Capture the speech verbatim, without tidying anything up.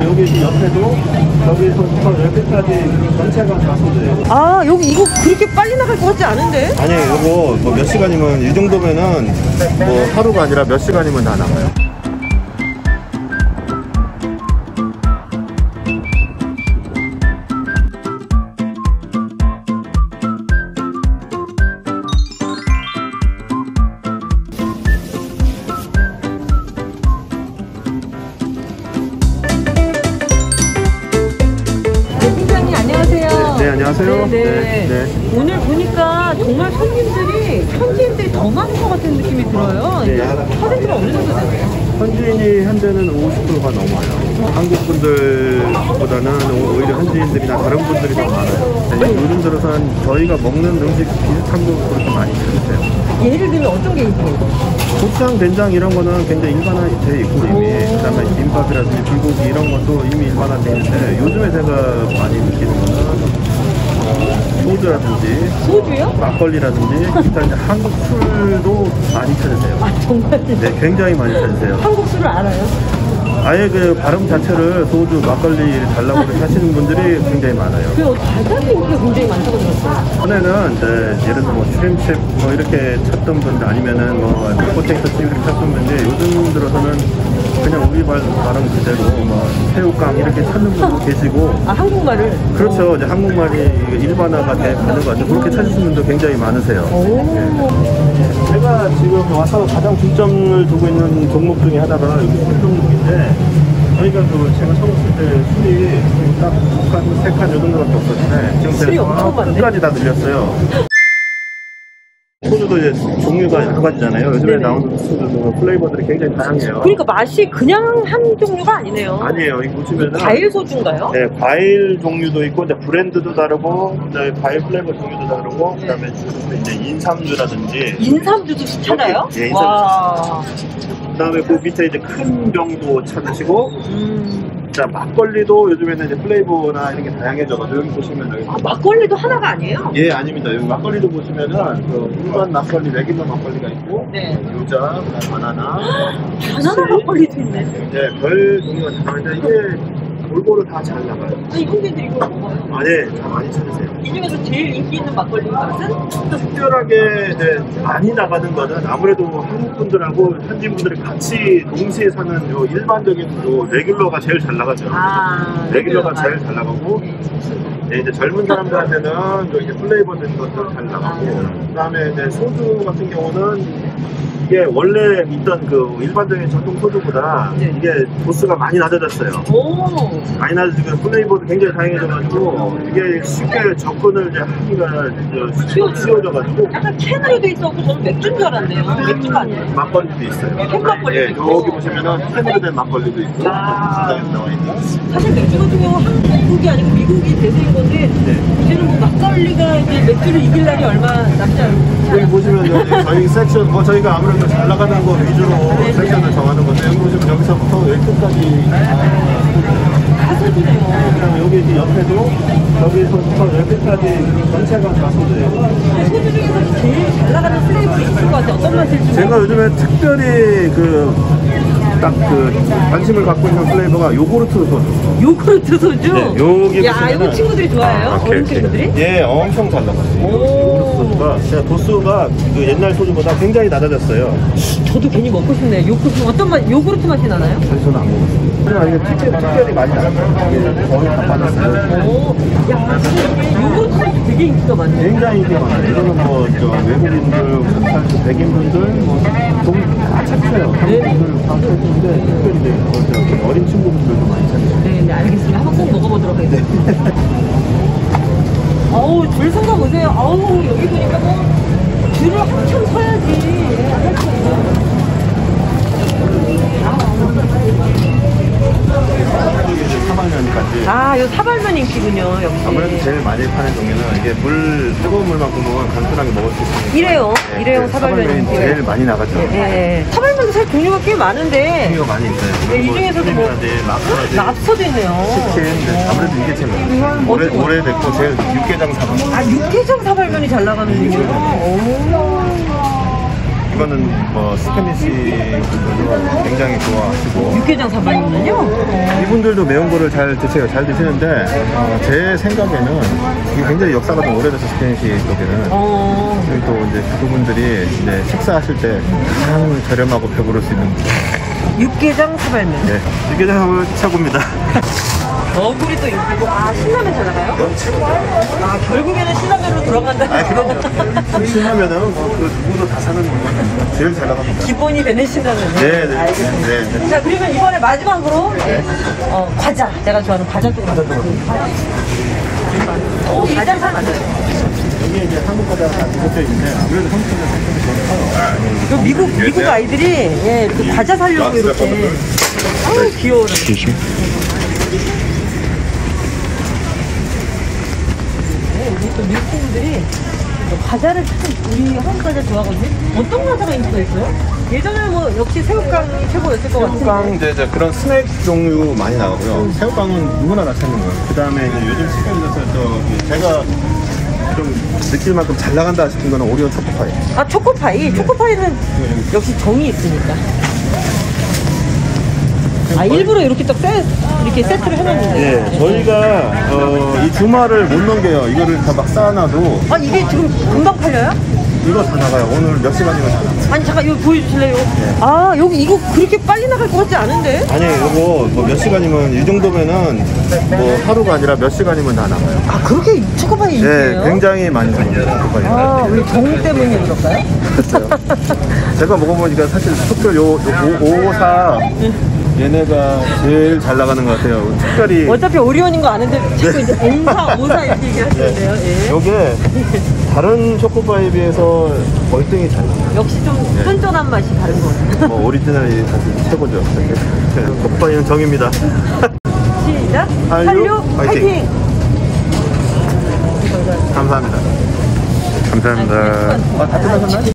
여기 옆에도 여기서부터 여기까지 전체가 다 소주예요. 아, 여기 이거 그렇게 빨리 나갈 것 같지 않은데? 아니에요. 이거 뭐 몇 시간이면 이 정도면은 뭐 하루가 아니라 몇 시간이면 다 나가요. 네, 안녕하세요. 네네. 네, 네. 오늘 보니까 정말 손님들이, 현지인들이 더 많은 것 같은 느낌이 들어요. 네. 퍼센트가 어느 정도 되나요? 현지인이 현재는 오십 퍼센트가 넘어요. 한국 분들보다는 오히려 현지인들이나 다른 분들이 더 많아요. 네, 요즘 들어서는 저희가 먹는 음식 비슷한 거 그렇게 많이 찾으세요. 예를 들면 어떤 게 있어요? 고추장, 된장 이런 거는 굉장히 일반화돼 있고 이미 그 다음에 김밥이라든지 불고기 이런 것도 이미 일반화돼 있는데 요즘에 제가 많이 느끼는 거는 소주라든지 소주요? 막걸리라든지 기타 이제 한국 술도 많이 찾으세요. 아, 정말요? 네, 굉장히 많이 찾으세요. 한국 술을 알아요? 아예 그 발음 자체를 소주, 막걸리 달라고 하시는 분들이 굉장히 많아요. 그 달달이 인기가 굉장히 많다고 들었어요. 전에는 이제 예를 들어 뭐 슈림칩 뭐 이렇게 찾던 분들 아니면은 뭐 포테이토 칩 이렇게 찾던 분들 요즘 들어서는 그냥 우리 발 발음 그대로 뭐 새우깡 이렇게 찾는 분도 계시고. 아, 한국말을? 그렇죠. 이제 한국말이 일반화가 되는 거 같아요. 그렇게 찾으시는 분도 굉장히 많으세요. 네. 제가 지금 와서 가장 중점을 두고 있는 종목 중에 하나가 여기 술 종목인데 저희가 그 제가 처음 왔을 때 술이 딱 두 칸, 세 칸 요 정도밖에 없었는데 지금 술이 엄청 제가 많네. 끝까지 다 늘렸어요. 소주도 이제 종류가 여러 가지잖아요. 요즘에 네네. 나오는 소주도 플레이버들이 굉장히 다양해요. 그러니까 맛이 그냥 한 종류가 아니네요. 아니에요. 여기 보시면은 과일 소주인가요? 네, 과일 종류도 있고 이제 브랜드도 다르고 이제 과일 플레이버 종류도 다르고 네. 그다음에 이제 인삼주라든지 인삼주도 찾아요? 예, 인삼주. 와. 그다음에 그 밑에 이제 큰 병도 찾으시고 음. 자 막걸리도 요즘에는 이제 플레이버나 이런 게 다양해져가지고 여기 보시면 여기 아, 막걸리도 하나가 아니에요? 예 아닙니다. 여기 막걸리도 보시면은 그 일반 막걸리, 레귤러 막걸리가 있고 네. 유자, 바나나, 바나나 막걸리도 있네. 이제 별 종류가 다양한데 이게 골고루 다 잘 나가요. 아니, 형님들 이거 먹어요? 아, 네, 다 많이 찾으세요. 이 중에서 제일 인기 있는 막걸리 맛은? 특별하게 이제 많이 나가는 거는 아무래도 한국 분들하고 현지 분들이 같이 동시에 사는 요 일반적인 요 레귤러가 제일 잘 나가죠. 아, 레귤러가 레귤러가. 제일 잘 나가고 네, 이제 젊은 사람들한테는 요 이제 플레이버 된 것들 잘 나가고 그 다음에 이제 소주 같은 경우는 이게 원래 있던 그 일반적인 전통 소주보다 네. 이게 도수가 많이 낮아졌어요. 오. 많이 낮아지고 플레이버도 굉장히 다양해져가지고 이게 쉽게 접근을 이제 하기가 이제 쉬워져가지고 약간 캔으로 돼 있었고 저는 맥주인 줄 알았네요. 맥주가 아니에요. 막걸리도 있어요. 캔 막걸리도 예, 있고. 여기 보시면은 캔으로 된 막걸리도 있고 아. 시장에 나와 있는. 사실 맥주 같은 경우 한국이 아니고 미국이 대세인 건데 네. 이제는 뭐 막걸리가 이제 맥주를 이길 날이 얼마 남지 않고 여기 보시면 여기 저희 섹션 뭐 저희가 아무래도 잘 나가는 거 위주로 네, 섹션을 네. 정하는 건데 여기 보시면 여기서부터 여기까지 다 소주네요. 그다음에 여기 이제 옆에도 여기서부터 여기까지 전체가 다 소주예요. 소주 중에서 제일 잘 나가는 플레이버가 있을 것 같아요. 어떤 맛일지. 제가 요즘에 특별히 그 딱 그 관심을 갖고 있는 플레이버가 요구르트 소주. 요구르트 소주? 네, 여기 야, 보시면은- 이거 친구들이 좋아해요? 아, 오케이, 어린 오케이. 친구들이? 예, 엄청 잘 나가요. 요구르트 소주가 진짜 도수가 그 옛날 소주보다 굉장히 낮아졌어요. 저도 괜히 먹고 싶네요. 요구르트 어떤 맛? 요구르트 맛이 나나요? 사실 저는 안 먹었어요. 그냥 이게 특별히, 특별히 많이 나가요. 이게 거의 다 빠졌어요. 오, 야, 진짜 요구르트 소주 되게 인기가 많네요. 굉장히 인기가 많아요. 이거는 뭐 저 외국인들, 백인분들, 뭐다 찾으세요. 네. 한국분들 다 찾는데 특별히 이제 뭐 저 어린 친구분들도 많이 찾으세요. 네, 네, 알겠습니다. 한번 꼭 먹어보도록 하겠습니다. 어우, 줄 서가 보세요. 어우, 여기 보니까 뭐, 줄을 한참 서야지. 한참. 사발면까지. 아, 요 사발면 인기군요, 역시. 아무래도 제일 많이 파는 종류는 이게 물, 뜨거운 물만큼 먹으면 간편하게 먹을 수 있으니까. 이래요. 네, 이래요, 그 사발면이. 사발면이 제일 많이 나가죠. 네, 네. 사발면도 사실 종류가 꽤 많은데, 종류가 많이 있어요. 네, 이 중에서도 뭐, 랍스터라든지 랍스터도 있네요. 치킨, 네, 아무래도 이게 제일 많아요. 오래, 어떤 거? 오래됐고 제일 육개장 사발. 아, 육개장 사발면이 잘 나가는군요. 오. 이거는 뭐 스페니시 분들도 굉장히 좋아하시고 육개장 사발면은요? 이분들도 매운 거를 잘 드세요. 잘 드시는데 어, 제 생각에는 이게 굉장히 역사가 좀 오래돼서 스페니시 쪽에는 어. 그리고 또 이제 그분들이 이제 식사하실 때 가장 저렴하고 배부를 수 있는 육개장 사발면. 네, 육개장을 최고입니다. 너구리 또 있고. 아, 신라면 잘 나가요? 아, 결국에는 신라면으로 돌아간다. 아, 그럼요. 신라면은 뭐그 누구도 다 사는 거 제일 잘 나갑니다. 기본이 되는 신라면. 네, 네. 알겠습니다. 네, 네. 자, 그러면 이번에 마지막으로 어, 과자. 제가 좋아하는 과자 또 과자. 오, 과자 잘 맞아요. 이게 이제 한국 과자가 다 뒤섞여 있는데 아무래도 한국 과자 상품이 제일 커요. 요 미국 미국 아이들이 예, 그 과자 사려고 이렇게. 아우 귀여워라. 네, 우리 또 미국 친구들이 또 과자를 참 우리 한국 과자 좋아하거든요. 어떤 과자가 인기가 있어요? 예전에 뭐 역시 새우깡이 최고였을 것 같은데. 새우깡 이제, 이제 그런 스낵 종류 많이 나오고요. 새우깡은 누구나 다 찾는 거예요. 그 다음에 이제 요즘 시간에서 저 제가 좀 느낄 만큼 잘 나간다 싶은 거는 오리온 초코파이. 아 초코파이. 초코파이는 역시 정이 있으니까. 아 일부러 이렇게 딱 세, 이렇게 세트를 해놨는데. 예, 저희가 어, 이 주말을 못 넘겨요. 이거를 다 막 쌓아놔도 아 이게 지금 금방 팔려요? 이거 다 나가요. 오늘 몇 시간이면 다 나가요. 아니 잠깐 이거 보여주실래요? 아 여기 이거 그렇게 빨리 나갈 것 같지 않은데? 아니 이거 뭐 몇 시간이면 이 정도면은 뭐 하루가 아니라 몇 시간이면 다 나가요. 아 그렇게 초코파이 예, 인기예요? 굉장히 많이 나갑니다. 초코파이. 아 우리 정 때문에 그럴까요? 제가 먹어보니까 사실 특별 요, 요 오, 오, 사 얘네가 제일 잘 나가는 것 같아요. 특별히 어차피 오리온인 거 아는데 자꾸 이제 옴사 오사 이렇게 얘기하시는데요. 예. 요게 다른 초코파이에 비해서 월등히 잘 나가요. 역시 좀 쫀쫀한 맛이 다른 것 같아요. 뭐 오리지널이 사실 최고죠. 초코파이는 정입니다. 시작. 한류, 한류 파이팅. 파이팅. 감사합니다. 감사합니다. 아, 다 끝나셨나요?